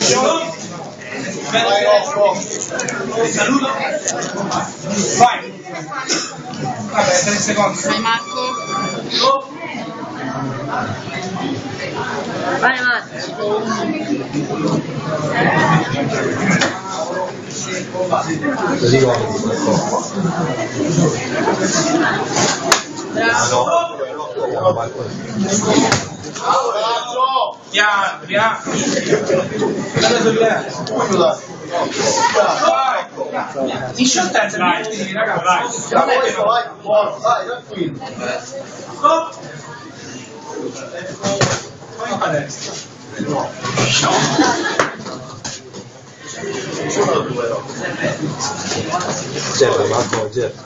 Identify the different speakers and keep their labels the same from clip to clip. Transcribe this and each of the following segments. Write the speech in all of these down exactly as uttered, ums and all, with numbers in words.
Speaker 1: Saluto. Vai. Vabbè, tre secondi.
Speaker 2: Vai Marco. Vai Marco.
Speaker 1: Bravo. Piano, piano. In shorthands ragazzi, ragazzi.
Speaker 3: Vai, vai, vai, tranquillo.
Speaker 1: Stop. Vai a destra.
Speaker 4: Certo, Marco, certo.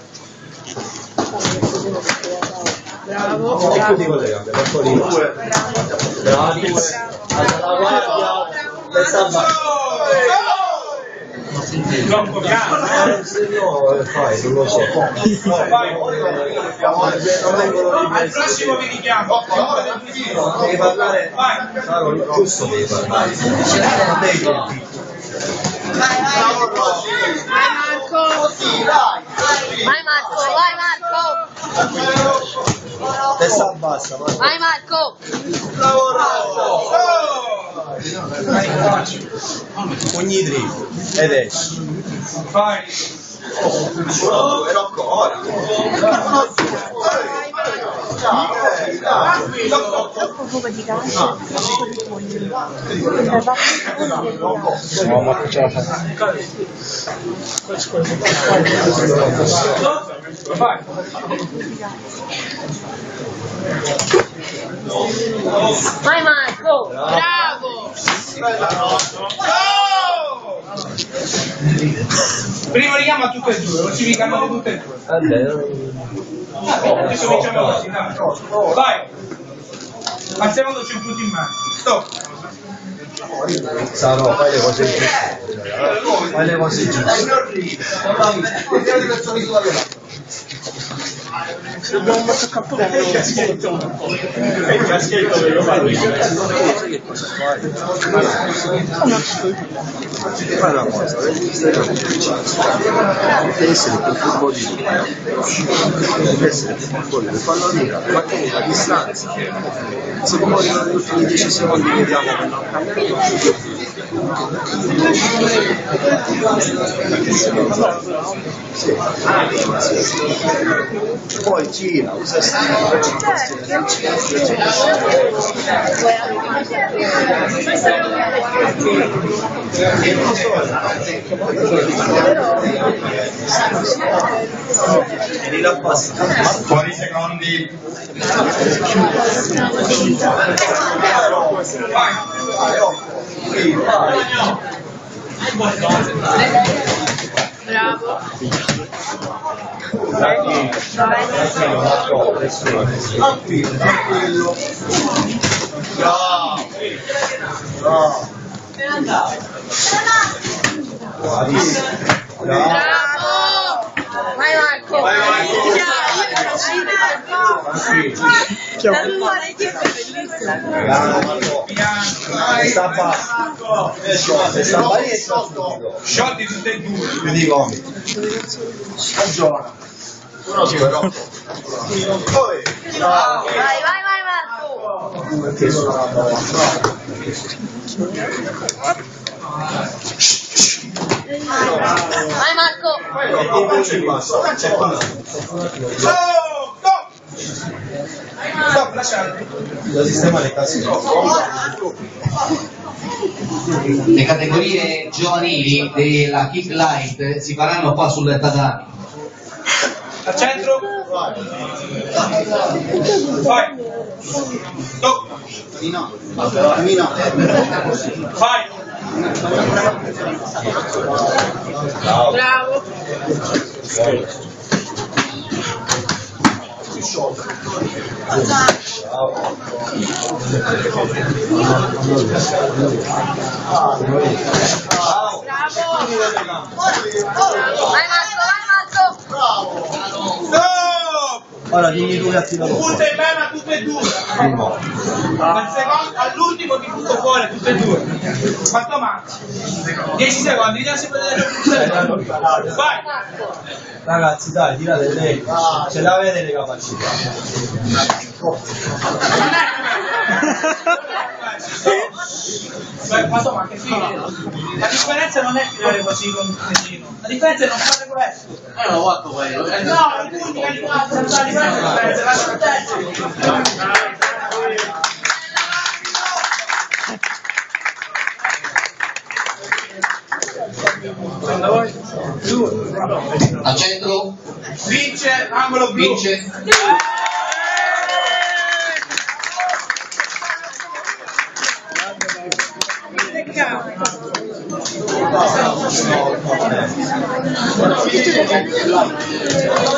Speaker 2: Bravo.
Speaker 4: E chiudi con le gambe, Marco lì. Bravi. Alla guardia. Testa bassa.
Speaker 1: Troppo piano.
Speaker 4: Se no, fai, non lo so.
Speaker 1: Vai.
Speaker 4: Non vengono
Speaker 1: Al
Speaker 4: rimessi.
Speaker 1: prossimo vi richiamo.
Speaker 4: Devi parlare.
Speaker 1: Vai.
Speaker 4: Saro, giusto devi parlare. Non devi colpire.
Speaker 2: Vai Marco. Vai Marco, vai Marco.
Speaker 4: Testa bassa, Marco.
Speaker 2: Vai Marco.
Speaker 4: Ogni dritto. Ed esci.
Speaker 1: Vai.
Speaker 3: Ero ancora.
Speaker 4: No, ma ce la fa.
Speaker 1: Vai.
Speaker 2: Vai Marco. Bravo.
Speaker 1: Primo richiamo a tutte e due, così vi chiamate tutte e due. Vabbè, adesso cominciamo così, dai. Vai. Al secondo c'è un punto in mano. Stop.
Speaker 4: Saro, fai le cose giuste. Fai le cose giuste.
Speaker 5: Dobbiamo mettere il cappello. È il caschetto che io faccio.
Speaker 4: Fai una cosa, deve essere più furbo di tutti. Deve essere più furbo di tutti. Fallo arrivare, ma tieni la distanza. Se poi negli ultimi dieci secondi vediamo che non cambia. Sì. Poi gira, usa stile. Vieni la passa.
Speaker 3: Fuori secondi.
Speaker 1: Vai.
Speaker 3: Sì, vai.
Speaker 2: Bravo.
Speaker 3: Tranquillo, tranquillo. Bravo. Bravo.
Speaker 2: Bravo. Vai Marco.
Speaker 3: Vai, Marco.
Speaker 4: Sta bassa. Sta bassa.
Speaker 1: Shot di tutte e due.
Speaker 4: Chiudi i gomiti.
Speaker 3: Ragiona. Uno sì, però. Poi. Bravo.
Speaker 2: Vai, vai, vai Marco.
Speaker 4: Perché sono una brava.
Speaker 2: Vai Marco.
Speaker 3: Non ci passa.
Speaker 1: Stop! Stop, lasciate.
Speaker 4: Da sistema le case.
Speaker 6: Le categorie giovanili della Kick Light si faranno qua sul tatami.
Speaker 1: Al centro. Vai. Stop.
Speaker 3: Mina. Mina.
Speaker 1: Vai.
Speaker 2: Bravo. Vai Marco, vai Marco.
Speaker 3: Bravo.
Speaker 1: Stop.
Speaker 4: Ora dimmi tu che ha tirato
Speaker 1: Un punto
Speaker 4: fuori.
Speaker 1: in meno a tutte e due.
Speaker 4: Primo.
Speaker 1: Al secondo, all'ultimo ti butto fuori tutte e due. Quanto manca? dieci secondi, vediamo se potete. Vai!
Speaker 4: Ragazzi dai, tirate lei. Ce l'avete le capacità.
Speaker 1: Beh, quanto manca? Sì. La differenza non è tirare così con un puntino. La differenza è non fare questo.
Speaker 6: Eh, l'ho fatto quello.
Speaker 1: No, i punti che li fanno, la differenza è la differenza.
Speaker 6: Al centro,
Speaker 1: Vince, angolo blu.
Speaker 6: vince.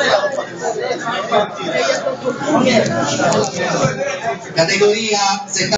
Speaker 6: Categoria settanta.